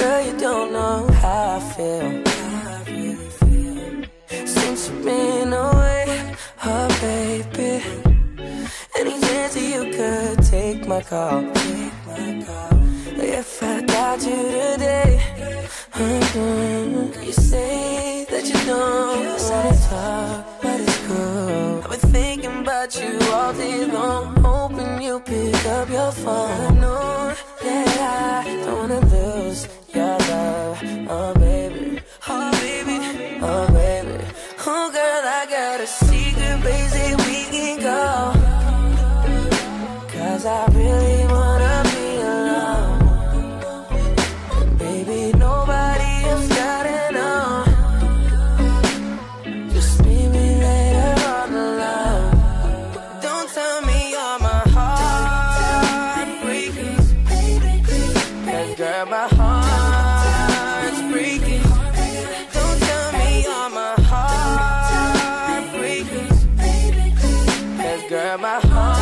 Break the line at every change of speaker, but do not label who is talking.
girl, you don't know how I feel. Since you've been away, oh baby. Any chance that you could take my call. If I got you today, you say that you don't wanna talk, but it's cool. I've been thinking about you all day long, hoping you pick up your phone. I know that I don't wanna lose your love, oh baby, oh baby, oh baby. Oh girl, I got a secret place that we can go, 'cause I really wanna be alone. And baby, nobody else gotta know. Just meet me later on the line. Don't tell me you're my heartbreaker, 'cause girl, my heart's breaking. Don't tell me you're my heartbreaker, 'cause girl, my heart